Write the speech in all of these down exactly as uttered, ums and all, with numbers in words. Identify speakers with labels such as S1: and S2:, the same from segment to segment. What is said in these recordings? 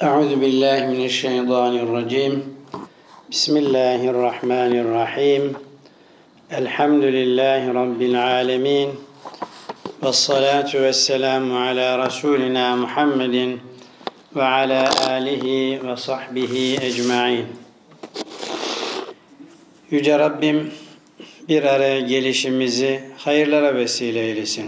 S1: Euzu billahi mineşşeytanirracim. Bismillahirrahmanirrahim. Elhamdülillahi rabbil alamin. Ves salatu vesselamu ala Resulina Muhammedin ve ala alihi ve sahbihi ecmaîn. Yüce Rabbim bir araya gelişimizi hayırlara vesile eylesin.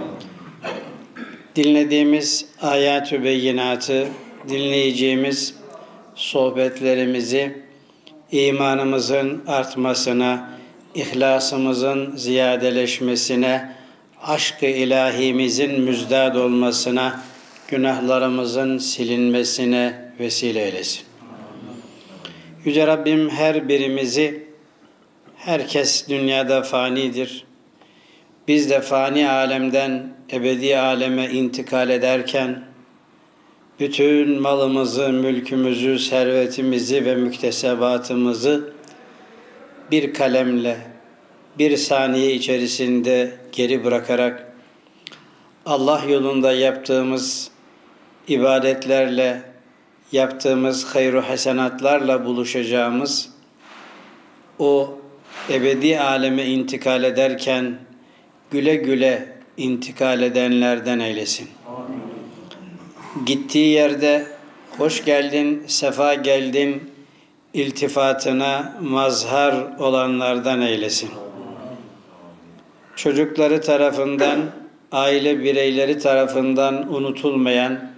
S1: Dinlediğimiz ayat-ı beyinatı, dinleyeceğimiz sohbetlerimizi imanımızın artmasına, ihlasımızın ziyadeleşmesine, aşk-ı ilahimizin müzdad olmasına, günahlarımızın silinmesine vesile eylesin. Yüce Rabbim her birimizi, herkes dünyada fanidir. Biz de fani alemden ebedi aleme intikal ederken, bütün malımızı, mülkümüzü, servetimizi ve müktesebatımızı bir kalemle, bir saniye içerisinde geri bırakarak Allah yolunda yaptığımız ibadetlerle, yaptığımız hayru hasenatlarla buluşacağımız o ebedi aleme intikal ederken güle güle intikal edenlerden eylesin. Gittiği yerde hoş geldin, sefa geldin iltifatına mazhar olanlardan eylesin. Çocukları tarafından, aile bireyleri tarafından unutulmayan,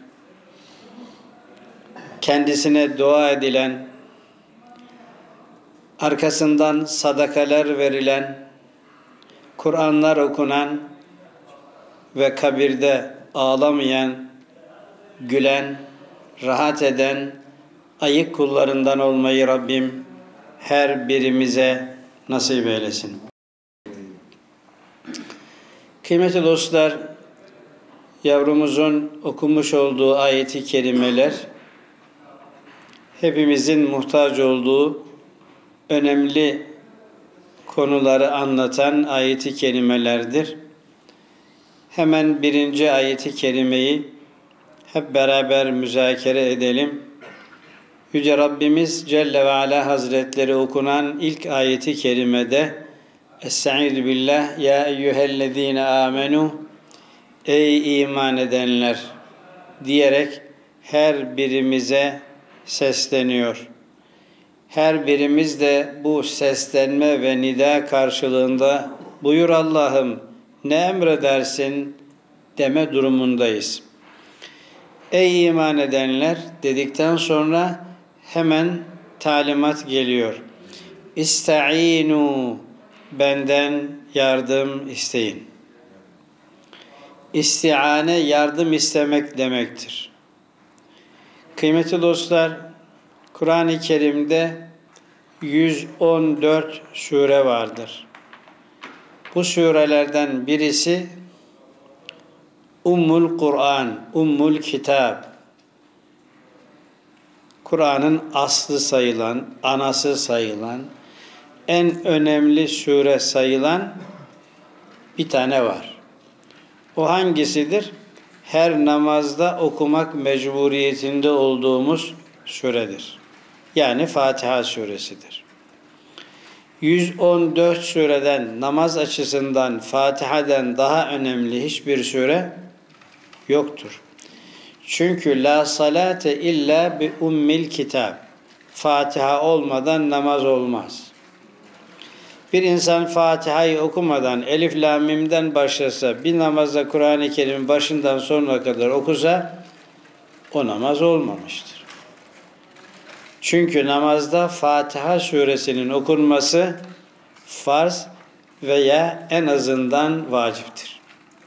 S1: kendisine dua edilen, arkasından sadakalar verilen, Kur'anlar okunan ve kabirde ağlamayan, gülen, rahat eden, ayık kullarından olmayı Rabbim her birimize nasip eylesin. Kıymetli dostlar, yavrumuzun okumuş olduğu ayet-i kerimeler, hepimizin muhtaç olduğu önemli konuları anlatan ayet-i kerimelerdir. Hemen birinci ayet-i kerimeyi hep beraber müzakere edelim. Yüce Rabbimiz Celle ve Ala Hazretleri okunan ilk ayeti kerimede Estaizu billah ya eyyühellezine amenu ey iman edenler diyerek her birimize sesleniyor. Her birimiz de bu seslenme ve nida karşılığında buyur Allah'ım ne emredersin deme durumundayız. Ey iman edenler dedikten sonra hemen talimat geliyor. İsta'inu benden yardım isteyin. İsti'ane yardım istemek demektir. Kıymetli dostlar, Kur'an-ı Kerim'de yüz on dört sure vardır. Bu surelerden birisi Ummul Kur'an, Ummul Kitab. Kur'an'ın aslı sayılan, anası sayılan, en önemli sure sayılan bir tane var. O hangisidir? Her namazda okumak mecburiyetinde olduğumuz suredir. Yani Fatiha suresidir. yüz on dört sureden namaz açısından Fatiha'dan daha önemli hiçbir sure yoktur. Çünkü la salate illa bi ummil kitab. Fatiha olmadan namaz olmaz. Bir insan Fatiha'yı okumadan Elif Lam Mim'den başlasa, bir namazda Kur'an-ı Kerim'in başından sonuna kadar okusa o namaz olmamıştır. Çünkü namazda Fatiha suresinin okunması farz veya en azından vaciptir.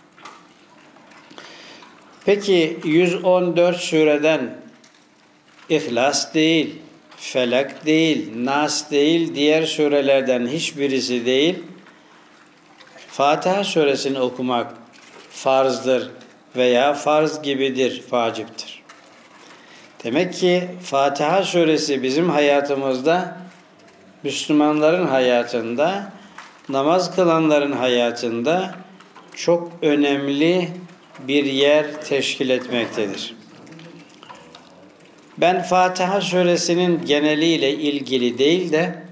S1: Peki yüz on dört sureden İhlas değil, Felak değil, Nas değil, diğer surelerden hiçbirisi değil, Fatiha suresini okumak farzdır veya farz gibidir, vaciptir. Demek ki Fatiha suresi bizim hayatımızda, Müslümanların hayatında, namaz kılanların hayatında çok önemli bir yer teşkil etmektedir. Ben Fatiha suresinin geneliyle ilgili değil de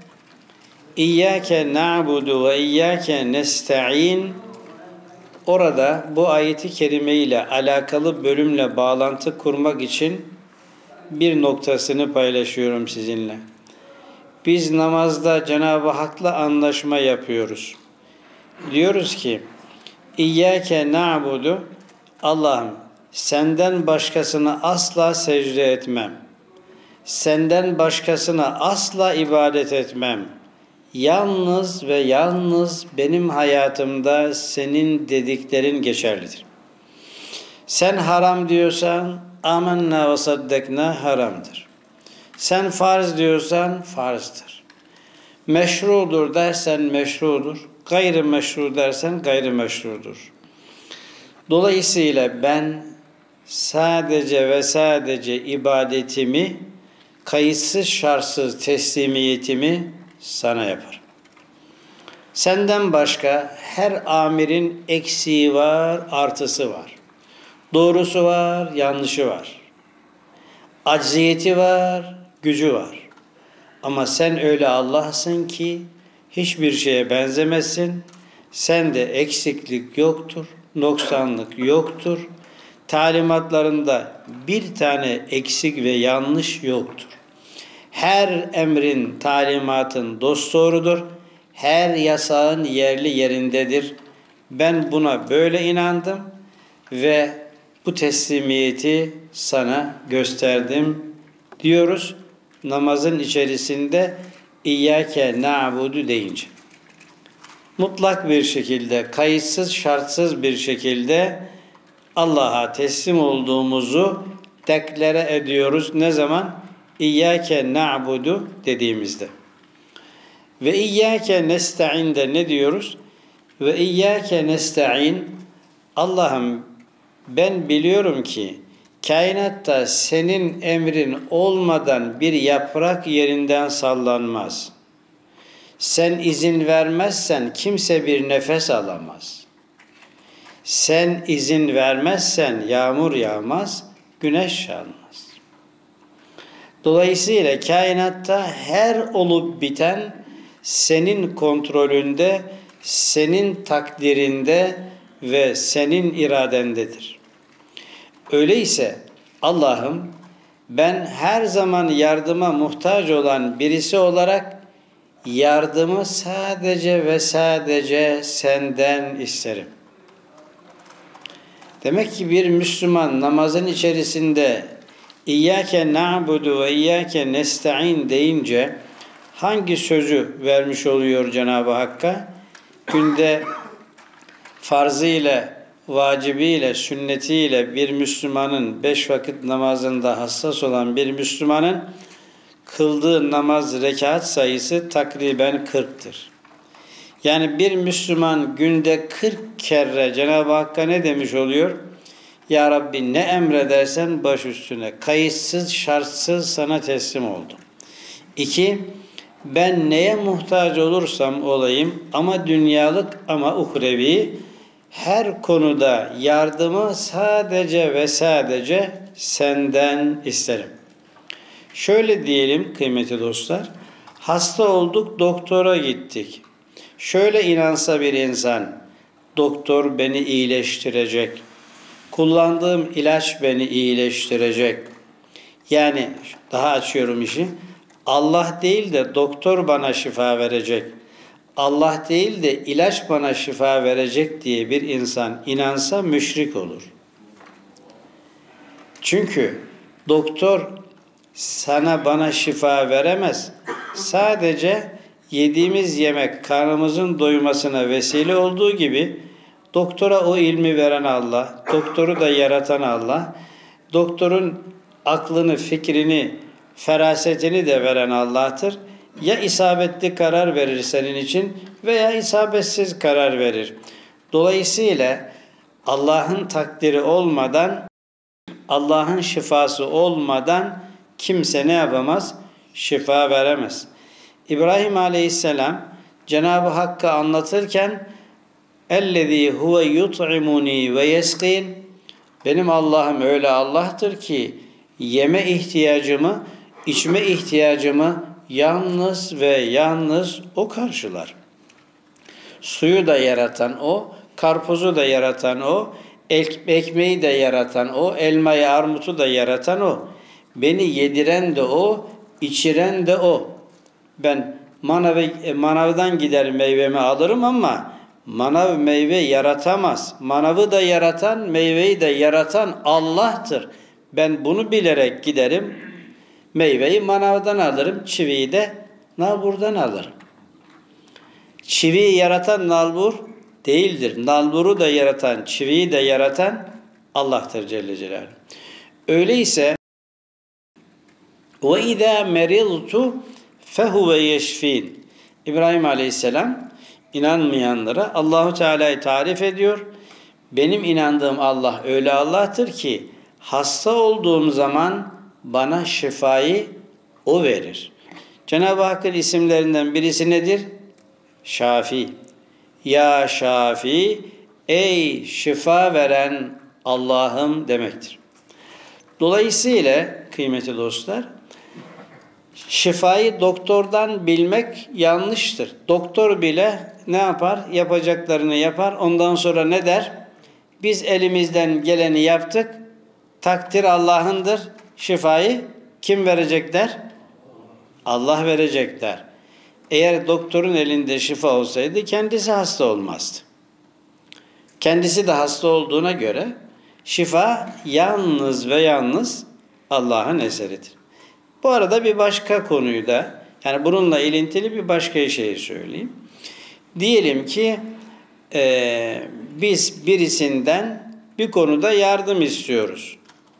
S1: İyyâke na'budu ve iyyâke nesta'in, orada bu ayeti kerime ile alakalı bölümle bağlantı kurmak için bir noktasını paylaşıyorum sizinle. Biz namazda Cenab-ı Hak'la anlaşma yapıyoruz. Diyoruz ki İyyâke na'budu, Allah'ım senden başkasına asla secde etmem. Senden başkasına asla ibadet etmem. Yalnız ve yalnız benim hayatımda senin dediklerin geçerlidir. Sen haram diyorsan amenna ve saddekna haramdır. Sen farz diyorsan farzdır. Meşrudur dersen meşrudur. Gayrı meşru dersen gayrı meşrudur. Dolayısıyla ben sadece ve sadece ibadetimi, kayıtsız şartsız teslimiyetimi sana yaparım. Senden başka her amirin eksiği var, artısı var. Doğrusu var, yanlışı var. Acziyeti var, gücü var. Ama sen öyle Allah'sın ki hiçbir şeye benzemezsin. Sende eksiklik yoktur, noksanlık yoktur. Talimatlarında bir tane eksik ve yanlış yoktur. Her emrin, talimatın dosdoğrudur. Her yasağın yerli yerindedir. Ben buna böyle inandım ve bu teslimiyeti sana gösterdim diyoruz. Namazın içerisinde İyyâke na'budu deyince. Mutlak bir şekilde, kayıtsız, şartsız bir şekilde Allah'a teslim olduğumuzu deklare ediyoruz. Ne zaman? İyyâke na'budu dediğimizde. Ve İyyâke nesta'in'de ne diyoruz? Ve İyyâke nesta'in, Allah'ım ben biliyorum ki kainatta senin emrin olmadan bir yaprak yerinden sallanmaz. Sen izin vermezsen kimse bir nefes alamaz. Sen izin vermezsen yağmur yağmaz, güneş yağmaz. Dolayısıyla kainatta her olup biten senin kontrolünde, senin takdirinde ve senin iradendedir. Öyleyse Allah'ım ben her zaman yardıma muhtaç olan birisi olarak yardımı sadece ve sadece senden isterim. Demek ki bir Müslüman namazın içerisinde İyyâke na'budu ve İyyâke nesta'in deyince hangi sözü vermiş oluyor Cenab-ı Hakk'a? Günde farzıyla, vacibiyle, sünnetiyle bir Müslümanın, beş vakit namazında hassas olan bir Müslümanın kıldığı namaz rekat sayısı takriben kırktır. Yani bir Müslüman günde kırk kere Cenab-ı Hakk'a ne demiş oluyor? Ya Rabbi ne emredersen baş üstüne, kayıtsız, şartsız sana teslim oldum. İki, ben neye muhtaç olursam olayım ama dünyalık ama uhrevi, her konuda yardımı sadece ve sadece senden isterim. Şöyle diyelim kıymetli dostlar, hasta olduk, doktora gittik. Şöyle inansa bir insan, doktor beni iyileştirecek, kullandığım ilaç beni iyileştirecek. Yani daha açıyorum işi, Allah değil de doktor bana şifa verecek, Allah değil de ilaç bana şifa verecek diye bir insan inansa müşrik olur. Çünkü doktor sana bana şifa veremez. Sadece yediğimiz yemek karnımızın doymasına vesile olduğu gibi doktora o ilmi veren Allah, doktoru da yaratan Allah, doktorun aklını, fikrini, ferasetini de veren Allah'tır. Ya isabetli karar verir senin için veya isabetsiz karar verir. Dolayısıyla Allah'ın takdiri olmadan, Allah'ın şifası olmadan kimse ne yapamaz? Şifa veremez. İbrahim Aleyhisselam Cenab-ı Hakk'ı anlatırken اَلَّذ۪ي هُوَ يُطْعِمُن۪ي وَيَسْقِينَ, benim Allah'ım öyle Allah'tır ki Yeme ihtiyacımı, içme ihtiyacımı yalnız ve yalnız O karşılar. Suyu da yaratan O, karpuzu da yaratan O, ekmeği de yaratan O, elmayı, armutu da yaratan O. Beni yediren de O, içiren de O. Ben manav, manavdan gider meyvemi alırım ama manav meyve yaratamaz. Manavı da yaratan, meyveyi de yaratan Allah'tır. Ben bunu bilerek giderim, meyveyi manavdan alırım, çiviyi de nalburdan alırım. Çiviyi yaratan nalbur değildir. Nalburu da yaratan, çiviyi de yaratan Allah'tır Celle Celaluhu. Öyleyse وَاِذَا مَرِضْتُ فَهُوَ يَشْفِينَ İbrahim Aleyhisselam inanmayanlara Allahu Teala'yı tarif ediyor. Benim inandığım Allah öyle Allah'tır ki hasta olduğum zaman bana şifayı O verir. Cenab-ı Hakk'ın isimlerinden birisi nedir? Şafi. Ya Şafi, ey şifa veren Allah'ım demektir. Dolayısıyla kıymetli dostlar, şifayı doktordan bilmek yanlıştır. Doktor bile ne yapar? Yapacaklarını yapar. Ondan sonra ne der? Biz elimizden geleni yaptık. Takdir Allah'ındır. Şifayı kim verecek der? Allah verecek der. Eğer doktorun elinde şifa olsaydı kendisi hasta olmazdı. Kendisi de hasta olduğuna göre şifa yalnız ve yalnız Allah'ın eseridir. Bu arada bir başka konuyu da, yani bununla ilintili bir başka şeyi söyleyeyim. Diyelim ki e, biz birisinden bir konuda yardım istiyoruz.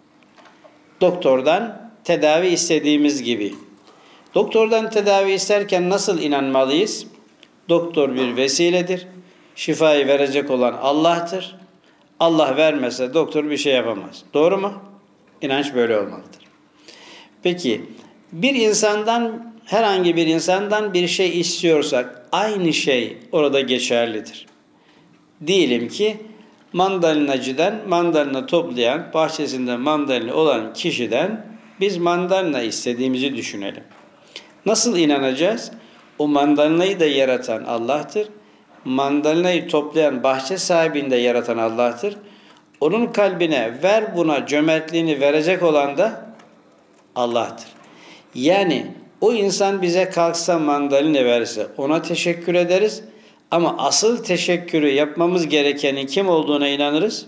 S1: Doktordan tedavi istediğimiz gibi. Doktordan tedavi isterken nasıl inanmalıyız? Doktor bir vesiledir. Şifayı verecek olan Allah'tır. Allah vermese doktor bir şey yapamaz. Doğru mu? İnanç böyle olmalıdır. Peki bir insandan, herhangi bir insandan bir şey istiyorsak aynı şey orada geçerlidir. Diyelim ki mandalinacıdan mandalina toplayan, bahçesinde mandalina olan kişiden biz mandalina istediğimizi düşünelim. Nasıl inanacağız? O mandalinayı da yaratan Allah'tır. Mandalinayı toplayan bahçe sahibini de yaratan Allah'tır. Onun kalbine ver buna cömertliğini verecek olan da Allah'tır. Yani o insan bize kalksa mandalina verse ona teşekkür ederiz. Ama asıl teşekkürü yapmamız gerekenin kim olduğuna inanırız?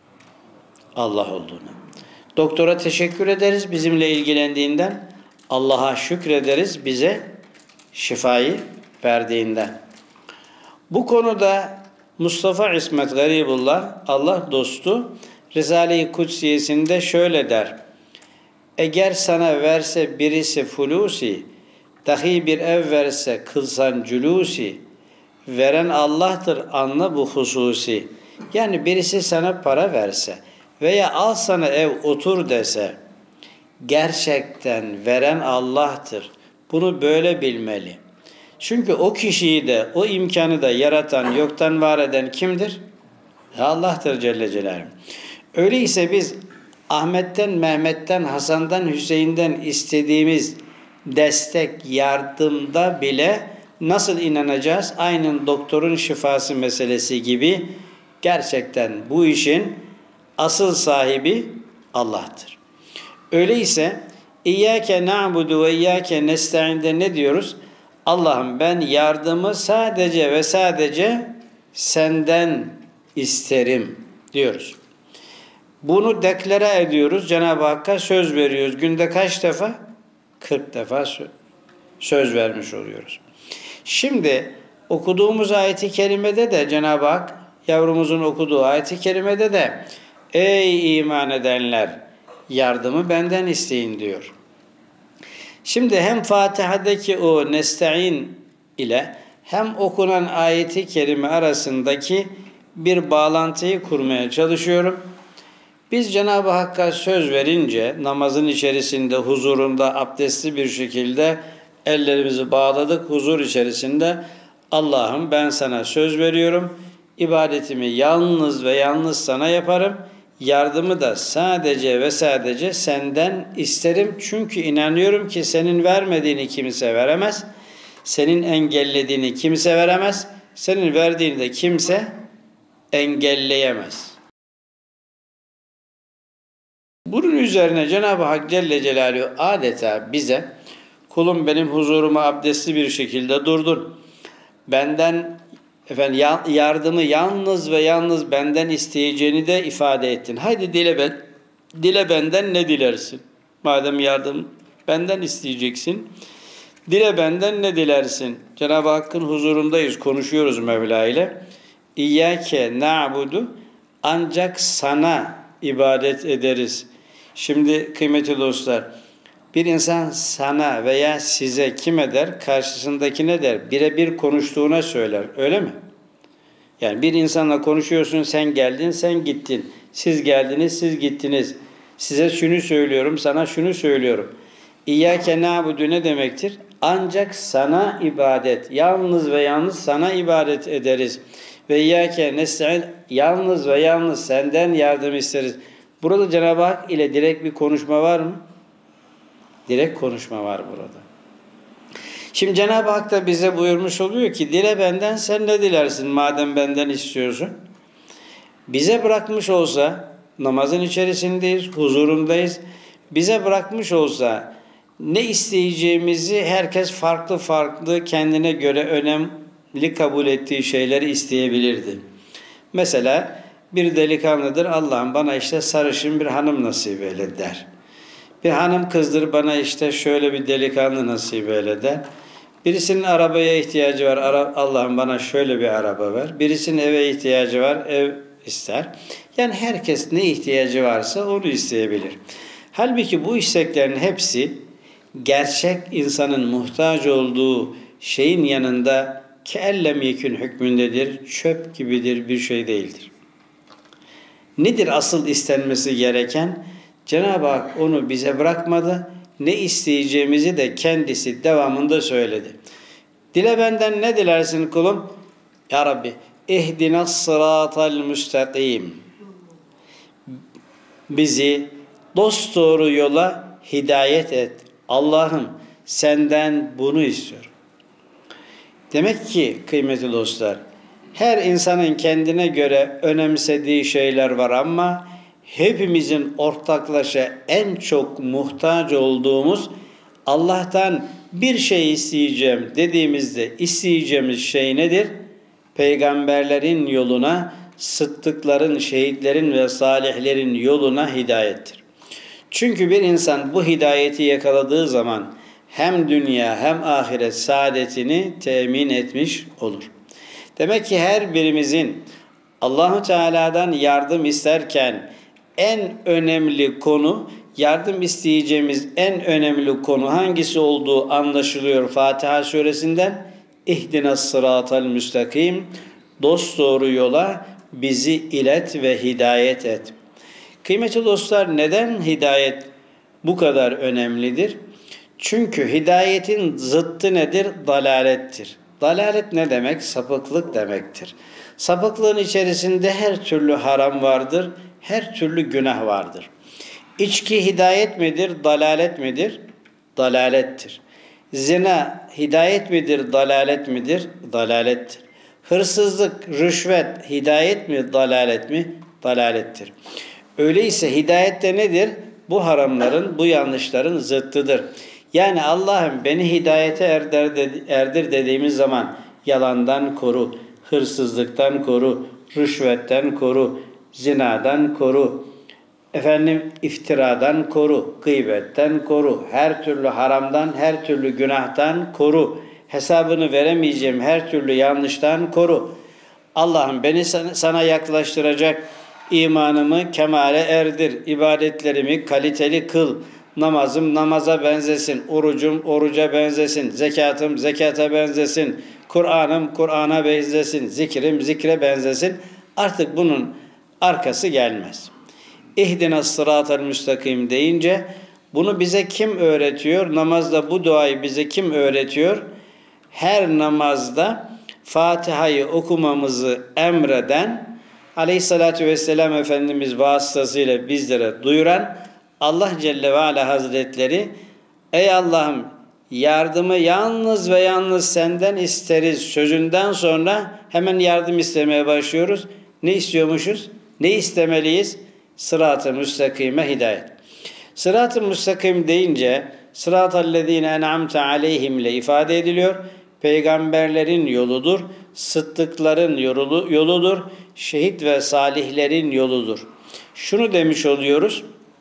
S1: Allah olduğuna. Doktora teşekkür ederiz bizimle ilgilendiğinden. Allah'a şükrederiz bize şifayı verdiğinden. Bu konuda Mustafa İsmet Garibullah, Allah dostu, Risale-i Kudsiyesinde şöyle der. Eğer sana verse birisi fulusi, dahi bir ev verse kılsan culusi, veren Allah'tır anla bu hususi. Yani birisi sana para verse veya al sana ev otur dese, gerçekten veren Allah'tır. Bunu böyle bilmeli. Çünkü o kişiyi de, o imkanı da yaratan, yoktan var eden kimdir? Allah'tır Celle Celaluhu. Öyleyse biz Ahmet'ten, Mehmet'ten, Hasan'dan, Hüseyin'den istediğimiz destek, yardımda bile nasıl inanacağız? Aynen doktorun şifası meselesi gibi gerçekten bu işin asıl sahibi Allah'tır. Öyleyse İyyâke na'budu ve iyyâke nestaîn'de ne diyoruz? Allah'ım ben yardımı sadece ve sadece senden isterim diyoruz. Bunu deklare ediyoruz. Cenab-ı Hakk'a söz veriyoruz. Günde kaç defa? kırk defa söz vermiş oluyoruz. Şimdi okuduğumuz ayet-i kerimede de Cenab-ı Hak, yavrumuzun okuduğu ayet-i kerimede de ey iman edenler yardımı benden isteyin diyor. Şimdi hem Fatiha'daki o nesta'in ile hem okunan ayeti kerime arasındaki bir bağlantıyı kurmaya çalışıyorum. Biz Cenab-ı Hakk'a söz verince namazın içerisinde, huzurunda, abdestli bir şekilde ellerimizi bağladık, huzur içerisinde Allah'ım ben sana söz veriyorum, ibadetimi yalnız ve yalnız sana yaparım, Yardımı da sadece ve sadece senden isterim. Çünkü inanıyorum ki senin vermediğini kimse veremez. Senin engellediğini kimse veremez. Senin verdiğini de kimse engelleyemez. Bunun üzerine Cenab-ı Hak Celle Celaluhu adeta bize kulum benim huzuruma abdestli bir şekilde durdun. Benden efendim yardımı yalnız ve yalnız benden isteyeceğini de ifade ettin. Haydi dile ben dile benden ne dilersin? Madem yardım benden isteyeceksin. Dile benden ne dilersin? Cenab-ı Hakk'ın huzurundayız, konuşuyoruz Mevla ile. İyyâke na'budu, ancak sana ibadet ederiz. Şimdi kıymetli dostlar, bir insan sana veya size kime der? Karşısındaki ne der? Birebir konuştuğuna söyler. Öyle mi? Yani bir insanla konuşuyorsun, sen geldin, sen gittin. Siz geldiniz, siz gittiniz. Size şunu söylüyorum, sana şunu söylüyorum. İyyâke na'budu ne demektir? Ancak sana ibadet, yalnız ve yalnız sana ibadet ederiz. Ve iyyâke nesta'in, yalnız ve yalnız senden yardım isteriz. Burada Cenab-ı Hak ile direkt bir konuşma var mı? Direkt konuşma var burada. Şimdi Cenab-ı Hak da bize buyurmuş oluyor ki dile benden, sen ne dilersin madem benden istiyorsun? Bize bırakmış olsa, namazın içerisindeyiz, huzurundayız. Bize bırakmış olsa ne isteyeceğimizi herkes farklı farklı kendine göre önemli kabul ettiği şeyleri isteyebilirdi. Mesela bir delikanlıdır, Allah'ım bana işte sarışın bir hanım nasip eyle der. Bir hanım kızdır, bana işte şöyle bir delikanlı nasip eyle der. Birisinin arabaya ihtiyacı var, Allah'ım bana şöyle bir araba ver. Birisinin eve ihtiyacı var, ev ister. Yani herkes ne ihtiyacı varsa onu isteyebilir. Halbuki bu isteklerin hepsi gerçek insanın muhtaç olduğu şeyin yanında keellem yekün hükmündedir, çöp gibidir, bir şey değildir. Nedir asıl istenmesi gereken? Cenab-ı Hak onu bize bırakmadı. Ne isteyeceğimizi de kendisi devamında söyledi. Dile benden ne dilersin kulum? Ya Rabbi, ihdinas sıratal müstakim. Bizi dosdoğru yola hidayet et. Allah'ım senden bunu istiyorum. Demek ki kıymetli dostlar, her insanın kendine göre önemsediği şeyler var ama hepimizin ortaklaşa en çok muhtaç olduğumuz, Allah'tan bir şey isteyeceğim dediğimizde isteyeceğimiz şey nedir? Peygamberlerin yoluna, sıddıkların, şehitlerin ve salihlerin yoluna hidayettir. Çünkü bir insan bu hidayeti yakaladığı zaman hem dünya hem ahiret saadetini temin etmiş olur. Demek ki her birimizin Allah-u Teala'dan yardım isterken en önemli konu, yardım isteyeceğimiz en önemli konu hangisi olduğu anlaşılıyor Fatiha suresinden. İhdinas sıratal müstakim, dosdoğru yola bizi ilet ve hidayet et. Kıymetli dostlar, neden hidayet bu kadar önemlidir? Çünkü hidayetin zıttı nedir? Dalalettir. Dalalet ne demek? Sapıklık demektir. Sapıklığın içerisinde her türlü haram vardır, her türlü günah vardır. İçki hidayet midir, dalalet midir? Dalalettir. Zina hidayet midir, dalalet midir? Dalalettir. Hırsızlık, rüşvet hidayet mi, dalalet mi? Dalalettir. Öyleyse hidayet de nedir? Bu haramların, bu yanlışların zıttıdır. Yani Allah'ım beni hidayete erdir, erdir dediğimiz zaman yalandan koru, hırsızlıktan koru, rüşvetten koru, zinadan koru, efendim iftiradan koru, gıybetten koru, her türlü haramdan, her türlü günahtan koru, hesabını veremeyeceğim her türlü yanlıştan koru. Allah'ım beni sana yaklaştıracak imanımı kemale erdir, ibadetlerimi kaliteli kıl, namazım namaza benzesin, orucum oruca benzesin, zekatım zekata benzesin, Kur'an'ım Kur'an'a benzesin, zikrim zikre benzesin. Artık bunun arkası gelmez. İhdinas sıratal müstakim deyince bunu bize kim öğretiyor? Namazda bu duayı bize kim öğretiyor? Her namazda Fatiha'yı okumamızı emreden Aleyhissalatü vesselam Efendimiz vasıtasıyla bizlere duyuran Allah Celle ve Ala Hazretleri, ey Allah'ım yardımı yalnız ve yalnız senden isteriz sözünden sonra hemen yardım istemeye başlıyoruz. Ne istiyormuşuz? Ne istemeliyiz? Sırat-ı müstakime hidayet. Sırat-ı müstakim deyince sırat-ellezine en'amte aleyhim ile ifade ediliyor. Peygamberlerin yoludur, sıddıkların yolu, yoludur, şehit ve salihlerin yoludur. Şunu demiş oluyoruz.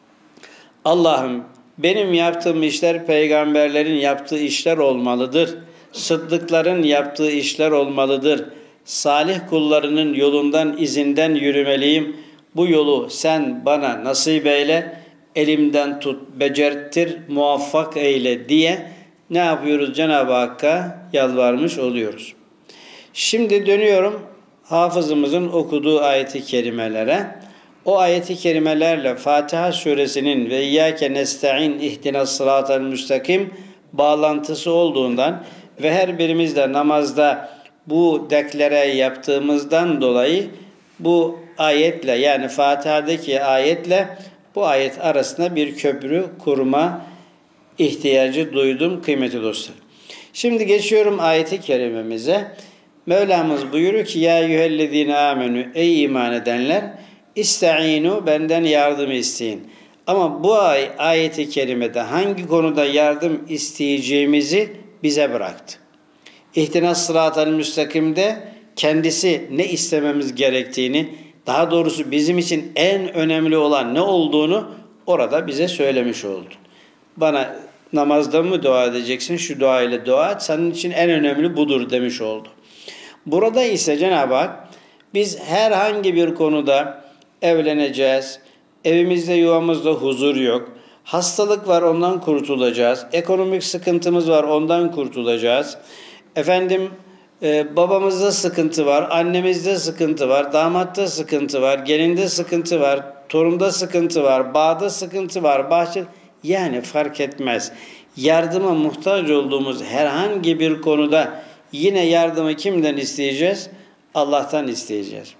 S1: Allah'ım benim yaptığım işler peygamberlerin yaptığı işler olmalıdır. Sıddıkların yaptığı işler olmalıdır. Salih kullarının yolundan, izinden yürümeliyim. Bu yolu sen bana nasip eyle, elimden tut, becerttir, muvaffak eyle diye ne yapıyoruz? Cenab-ı Hakk'a yalvarmış oluyoruz. Şimdi dönüyorum hafızımızın okuduğu ayeti kerimelere. O ayeti kerimelerle Fatiha suresinin ve İyyâke nesta'in ihdinas sıratal müstakim bağlantısı olduğundan ve her birimiz de namazda bu deklare yaptığımızdan dolayı bu ayetle, yani Fatiha'daki ayetle bu ayet arasında bir köprü kurma ihtiyacı duydum kıymetli dostlar. Şimdi geçiyorum ayeti kerimemize. Mevlamız buyuruyor ki ya eyyühellezine amenü, ey iman edenler, İsta'inu, benden yardım isteyin. Ama bu ay ayeti kerimede hangi konuda yardım isteyeceğimizi bize bıraktı. İhtinas sıratal müstakimde kendisi ne istememiz gerektiğini, daha doğrusu bizim için en önemli olan ne olduğunu orada bize söylemiş oldu. Bana namazda mı dua edeceksin? Şu dua ile dua et. Senin için en önemli budur demiş oldu. Burada ise Cenab-ı Hak biz herhangi bir konuda evleneceğiz, evimizde yuvamızda huzur yok, hastalık var ondan kurtulacağız, ekonomik sıkıntımız var ondan kurtulacağız, efendim e, babamızda sıkıntı var, annemizde sıkıntı var, damatta sıkıntı var, gelinde sıkıntı var, torunda sıkıntı var, bağda sıkıntı var, bahçe, yani fark etmez. Yardıma muhtaç olduğumuz herhangi bir konuda yine yardımı kimden isteyeceğiz? Allah'tan isteyeceğiz.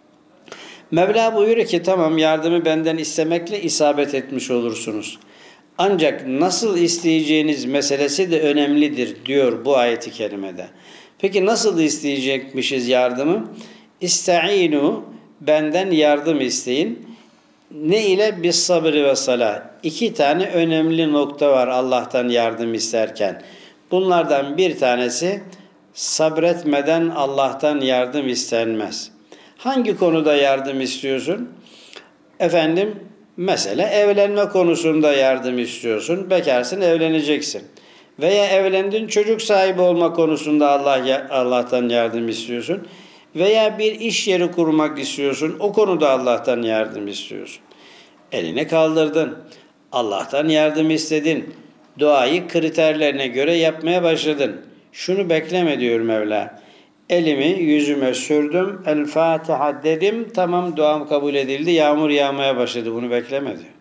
S1: Mevla buyuruyor ki tamam, yardımı benden istemekle isabet etmiş olursunuz. Ancak nasıl isteyeceğiniz meselesi de önemlidir diyor bu ayeti kerimede. Peki nasıl isteyecekmişiz yardımı? İsta'inu, benden yardım isteyin. Ne ile? Bis sabri ve salah. İki tane önemli nokta var Allah'tan yardım isterken. Bunlardan bir tanesi sabretmeden Allah'tan yardım istenmez. Hangi konuda yardım istiyorsun? Efendim, mesela evlenme konusunda yardım istiyorsun. Bekarsın, evleneceksin. Veya evlendin, çocuk sahibi olma konusunda Allah Allah'tan yardım istiyorsun. Veya bir iş yeri kurmak istiyorsun. O konuda Allah'tan yardım istiyorsun. Elini kaldırdın. Allah'tan yardım istedin. Duayı kriterlerine göre yapmaya başladın. Şunu bekleme diyor Mevla. Elimi yüzüme sürdüm, El Fatiha dedim, tamam duam kabul edildi, yağmur yağmaya başladı. Bunu bekleme diyor.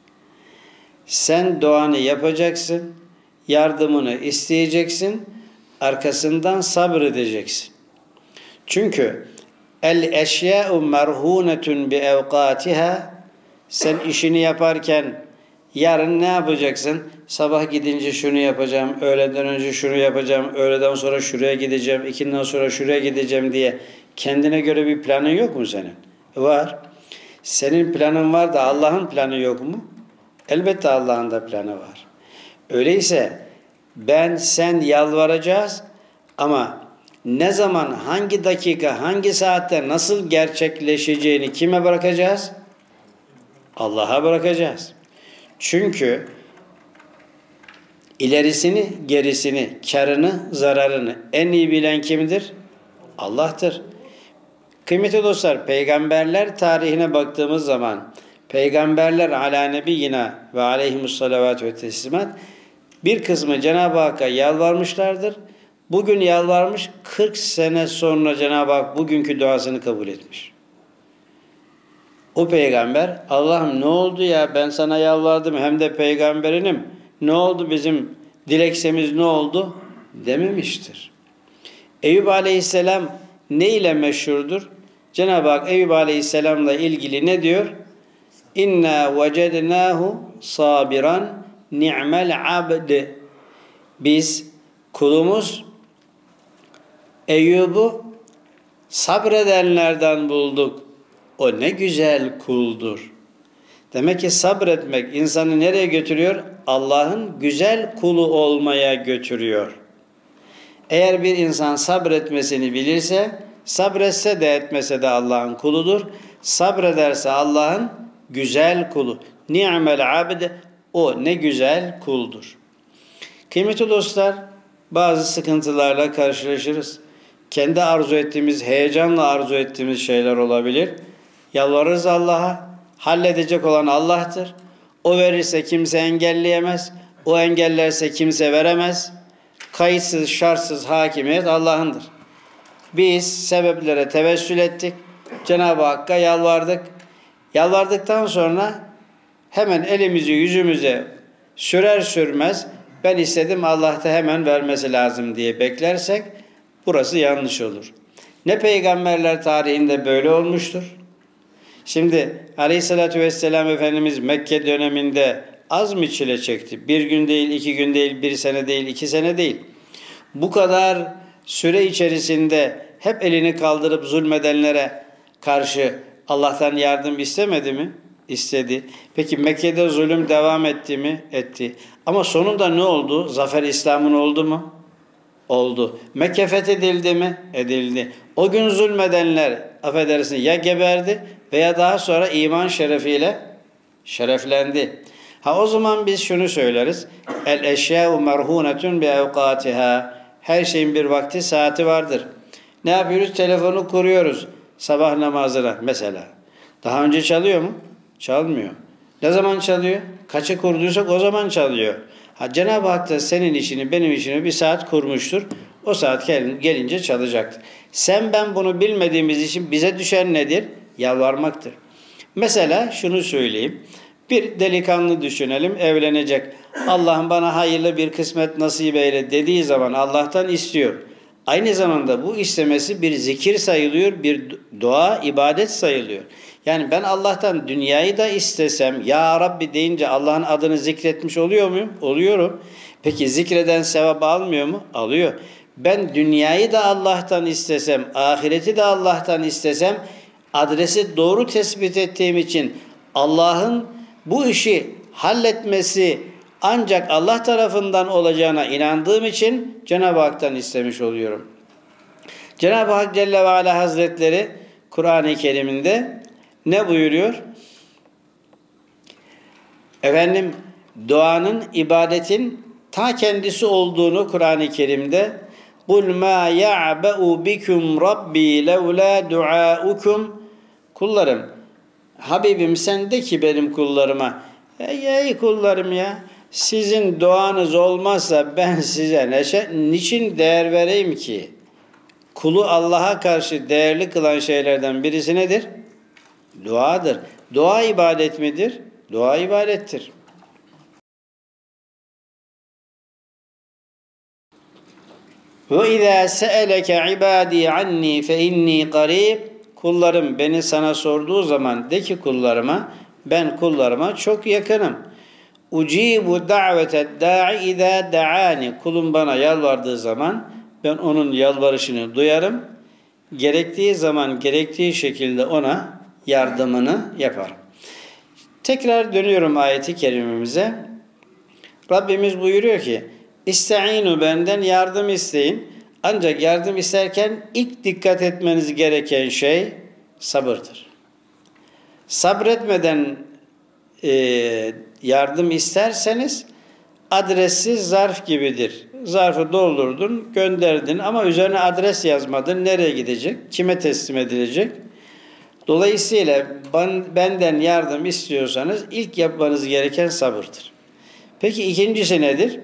S1: Sen duanı yapacaksın, yardımını isteyeceksin, arkasından sabredeceksin. Çünkü el eşya'u merhunetun bi evkatiha, sen işini yaparken yarın ne yapacaksın? Sabah gidince şunu yapacağım, öğleden önce şunu yapacağım, öğleden sonra şuraya gideceğim, ikinden sonra şuraya gideceğim diye kendine göre bir planın yok mu senin? Var. Senin planın var da Allah'ın planı yok mu? Elbette Allah'ın da planı var. Öyleyse ben, sen yalvaracağız ama ne zaman, hangi dakika, hangi saatte nasıl gerçekleşeceğini kime bırakacağız? Allah'a bırakacağız. Çünkü ilerisini, gerisini, karını, zararını en iyi bilen kimdir? Allah'tır. Kıymetli dostlar, peygamberler tarihine baktığımız zaman peygamberler ala nebiyyina ve aleyhimussalavatü ve teslimat bir kısmı Cenab-ı Hakk'a yalvarmışlardır. Bugün yalvarmış, kırk sene sonra Cenab-ı Hak bugünkü duasını kabul etmiş. O peygamber, Allah'ım ne oldu ya, ben sana yalvardım hem de peygamberinim, ne oldu bizim dilekçemiz, ne oldu dememiştir. Eyüp Aleyhisselam ne ile meşhurdur? Cenab-ı Hak Eyüp Aleyhisselam'la ilgili ne diyor? İnna vecednahu sabiran ni'mel abd. Biz kulumuz Eyyub'u sabredenlerden bulduk. O ne güzel kuldur. Demek ki sabretmek insanı nereye götürüyor? Allah'ın güzel kulu olmaya götürüyor. Eğer bir insan sabretmesini bilirse, sabretse de etmese de Allah'ın kuludur. Sabrederse Allah'ın güzel kulu. Ni'mel abd, o ne güzel kuldur. Kıymetli dostlar, bazı sıkıntılarla karşılaşırız. Kendi arzu ettiğimiz, heyecanla arzu ettiğimiz şeyler olabilir. Yalvarırız Allah'a. Halledecek olan Allah'tır. O verirse kimse engelleyemez. O engellerse kimse veremez. Kayıtsız, şartsız hakimiyet Allah'ındır. Biz sebeplere tevessül ettik. Cenab-ı Hakk'a yalvardık. Yalvardıktan sonra hemen elimizi yüzümüze sürer sürmez ben istedim Allah da hemen vermesi lazım diye beklersek burası yanlış olur. Ne peygamberler tarihinde böyle olmuştur. Şimdi Aleyhisselatü Vesselam Efendimiz Mekke döneminde az mı çile çekti? Bir gün değil, iki gün değil, bir sene değil, iki sene değil. Bu kadar süre içerisinde hep elini kaldırıp zulmedenlere karşı Allah'tan yardım istemedi mi? İstedi. Peki Mekke'de zulüm devam etti mi? Etti. Ama sonunda ne oldu? Zafer İslam'ın oldu mu? Oldu. Mekke fethedildi mi? Edildi. O gün zulmedenler affedersin ya geberdi veya daha sonra iman şerefiyle şereflendi. Ha o zaman biz şunu söyleriz. El eşyâ'u merhûnetun bi evkâtiha. Her şeyin bir vakti, saati vardır. Ne yapıyoruz? Telefonu kuruyoruz. Sabah namazına mesela. Daha önce çalıyor mu? Çalmıyor. Ne zaman çalıyor? Kaça kurduysak o zaman çalıyor. Ha, Cenab-ı Hak da senin işini, benim işimi bir saat kurmuştur. O saat gelince çalacaktır. Sen ben bunu bilmediğimiz için bize düşen nedir? Yalvarmaktır. Mesela şunu söyleyeyim. Bir delikanlı düşünelim, evlenecek. Allah'ım bana hayırlı bir kısmet nasip eyle dediği zaman Allah'tan istiyor. Aynı zamanda bu istemesi bir zikir sayılıyor, bir dua, ibadet sayılıyor. Yani ben Allah'tan dünyayı da istesem, Ya Rabbi deyince Allah'ın adını zikretmiş oluyor muyum? Oluyorum. Peki zikreden sevap almıyor mu? Alıyor. Ben dünyayı da Allah'tan istesem, ahireti de Allah'tan istesem, adresi doğru tespit ettiğim için Allah'ın bu işi halletmesi ancak Allah tarafından olacağına inandığım için Cenab-ı Hak'tan istemiş oluyorum. Cenab-ı Hak Celle ve Ala Hazretleri Kur'an-ı Kerim'inde ne buyuruyor? Efendim duanın, ibadetin ta kendisi olduğunu Kur'an-ı Kerim'de قُلْ مَا يَعْبَأُ بِكُمْ رَبِّي لَوْلَا دُعَاءُكُمْ Kullarım, Habibim sen de ki benim kullarıma, ey, ey kullarım ya, sizin duanız olmazsa ben size neşe, niçin değer vereyim ki? Kulu Allah'a karşı değerli kılan şeylerden birisi nedir? Duadır. Dua ibadet midir? Dua ibadettir. Ve izâ se'eleke ibâdî annî fe innî qarîb. Kullarım beni sana sorduğu zaman de ki kullarıma, ben kullarıma çok yakınım. Ucibu da'veted da'i izâ da'ani. Kulum bana yalvardığı zaman ben onun yalvarışını duyarım. Gerektiği zaman gerektiği şekilde ona yardımını yaparım. Tekrar dönüyorum ayeti kerimemize. Rabbimiz buyuruyor ki İsta'inu benden yardım isteyin. Ancak yardım isterken ilk dikkat etmeniz gereken şey sabırdır. Sabretmeden e, yardım isterseniz adressiz zarf gibidir. Zarfı doldurdun, gönderdin ama üzerine adres yazmadın. Nereye gidecek? Kime teslim edilecek? Dolayısıyla benden yardım istiyorsanız ilk yapmanız gereken sabırdır. Peki ikincisi nedir?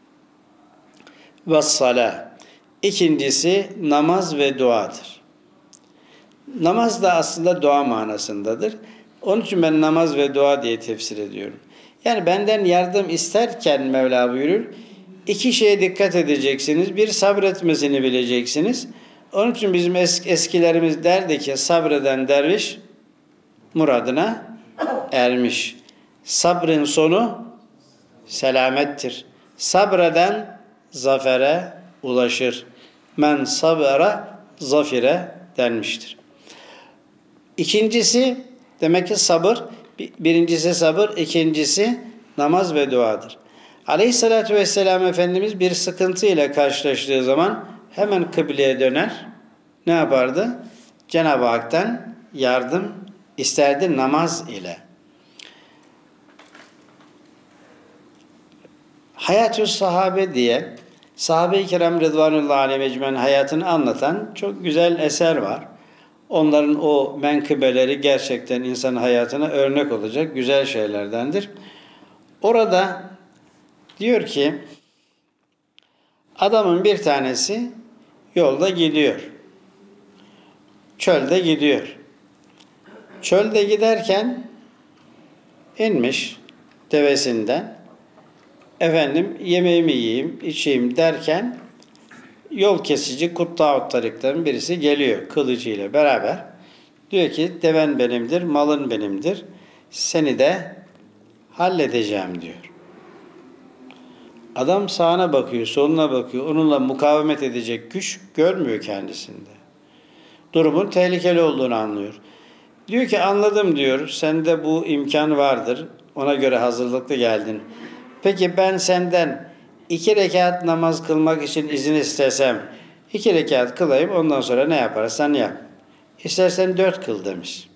S1: Vessalâh. İkincisi namaz ve duadır. Namaz da aslında dua manasındadır. Onun için ben namaz ve dua diye tefsir ediyorum. Yani benden yardım isterken Mevla buyurur, iki şeye dikkat edeceksiniz. Bir, sabretmesini bileceksiniz. Onun için bizim es eskilerimiz derdi ki sabreden derviş muradına ermiş. Sabrın sonu selamettir. Sabreden zafere ulaşır. Men sabera zafire denmiştir. İkincisi demek ki sabır. Birincisi sabır, ikincisi namaz ve duadır. Aleyhissalatü vesselam Efendimiz bir sıkıntı ile karşılaştığı zaman hemen kıbleye döner. Ne yapardı? Cenab-ı Hak'tan yardım isterdi namaz ile. Hayatü Sahabe diye Sahabe-i Kiram Rıdvanullahi aleyhim ecmaîn hayatını anlatan çok güzel eser var. Onların o menkıbeleri gerçekten insan hayatına örnek olacak güzel şeylerdendir. Orada diyor ki adamın bir tanesi yolda gidiyor. Çölde gidiyor. Çölde giderken inmiş devesinden efendim yemeğimi yiyeyim, içeyim derken yol kesici Kutta'ut tarikten birisi geliyor kılıcıyla beraber. Diyor ki deven benimdir, malın benimdir. Seni de halledeceğim diyor. Adam sağına bakıyor, soluna bakıyor. Onunla mukavemet edecek güç görmüyor kendisinde. Durumun tehlikeli olduğunu anlıyor. Diyor ki anladım diyor. Sende bu imkan vardır. Ona göre hazırlıklı geldin. Peki ben senden iki rekat namaz kılmak için izin istesem, iki rekat kılayım ondan sonra ne yaparsan yap. İstersen dört kıl demiş.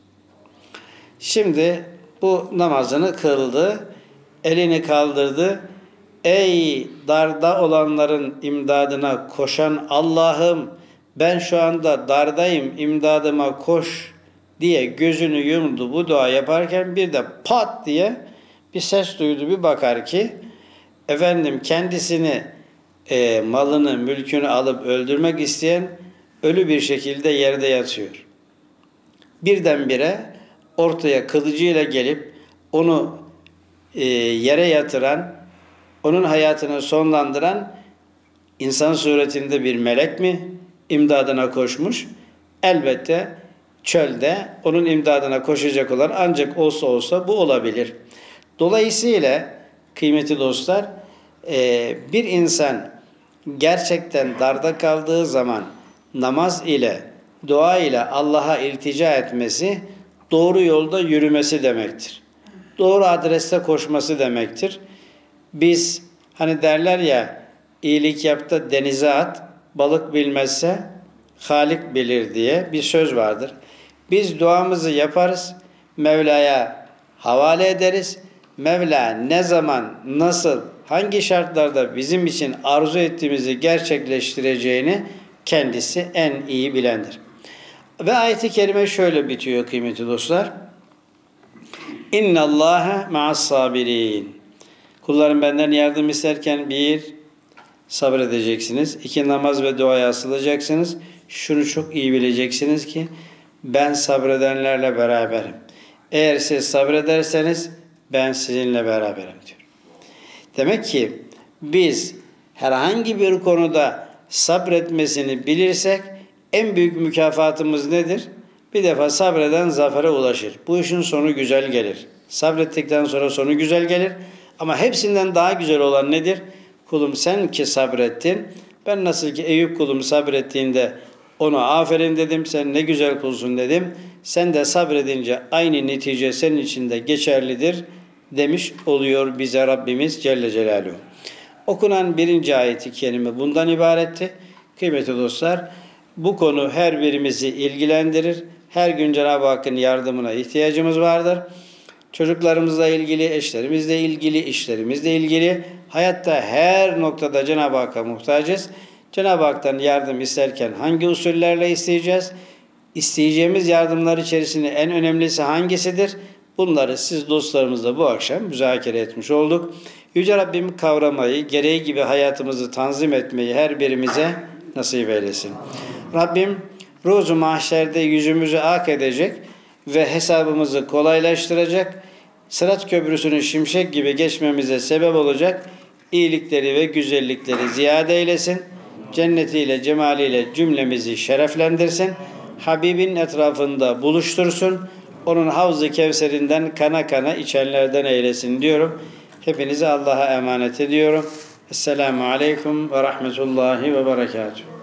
S1: Şimdi bu namazını kıldı, elini kaldırdı. Ey darda olanların imdadına koşan Allah'ım ben şu anda dardayım imdadıma koş diye gözünü yumdu bu dua yaparken bir de pat diye bir ses duydu bir bakar ki efendim kendisini e, malını mülkünü alıp öldürmek isteyen ölü bir şekilde yerde yatıyor. Birdenbire ortaya kılıcıyla gelip onu e, yere yatıran onun hayatını sonlandıran insan suretinde bir melek mi imdadına koşmuş? Elbette çölde onun imdadına koşacak olan ancak olsa olsa bu olabilir. Dolayısıyla kıymetli dostlar bir insan gerçekten darda kaldığı zaman namaz ile dua ile Allah'a iltica etmesi doğru yolda yürümesi demektir. Doğru adreste koşması demektir. Biz hani derler ya iyilik yap da denize at, balık bilmezse Halik bilir diye bir söz vardır. Biz duamızı yaparız, Mevla'ya havale ederiz. Mevla ne zaman, nasıl, hangi şartlarda bizim için arzu ettiğimizi gerçekleştireceğini kendisi en iyi bilendir. Ve ayet-i kerime şöyle bitiyor kıymetli dostlar. İnna Allaha ma'as sabirin. Kullarım benden yardım isterken bir, sabredeceksiniz. İki, namaz ve duaya asılacaksınız. Şunu çok iyi bileceksiniz ki ben sabredenlerle beraberim. Eğer siz sabrederseniz ben sizinle beraberim diyor. Demek ki biz herhangi bir konuda sabretmesini bilirsek en büyük mükafatımız nedir? Bir defa sabreden zafere ulaşır. Bu işin sonu güzel gelir. Sabrettikten sonra sonu güzel gelir. Ama hepsinden daha güzel olan nedir? Kulum sen ki sabrettin. Ben nasıl ki Eyüp kulum sabrettiğinde ona aferin dedim. Sen ne güzel kulsun dedim. Sen de sabredince aynı netice senin için de geçerlidir demiş oluyor bize Rabbimiz Celle Celaluhu. Okunan birinci ayeti kerime bundan ibaretti. Kıymetli dostlar, bu konu her birimizi ilgilendirir. Her gün Cenab-ı Hakk'ın yardımına ihtiyacımız vardır. Çocuklarımızla ilgili, eşlerimizle ilgili, işlerimizle ilgili hayatta her noktada Cenab-ı Hakk'a muhtacız. Cenab-ı Hak'tan yardım isterken hangi usullerle isteyeceğiz? İsteyeceğimiz yardımlar içerisinde en önemlisi hangisidir? Bunları siz dostlarımızla bu akşam müzakere etmiş olduk. Yüce Rabbim kavramayı, gereği gibi hayatımızı tanzim etmeyi her birimize nasip eylesin. Rabbim ruzu mahşerde yüzümüzü ak edecek ve hesabımızı kolaylaştıracak, Sırat Köprüsü'nü şimşek gibi geçmemize sebep olacak iyilikleri ve güzellikleri ziyade eylesin. cennetiyle, cemaliyle cümlemizi şereflendirsin. Habibin etrafında buluştursun. Onun Havz-ı Kevser'inden kana kana içenlerden eylesin diyorum. Hepinizi Allah'a emanet ediyorum. Esselamu Aleyküm ve Rahmetullahi ve Berekatuhu.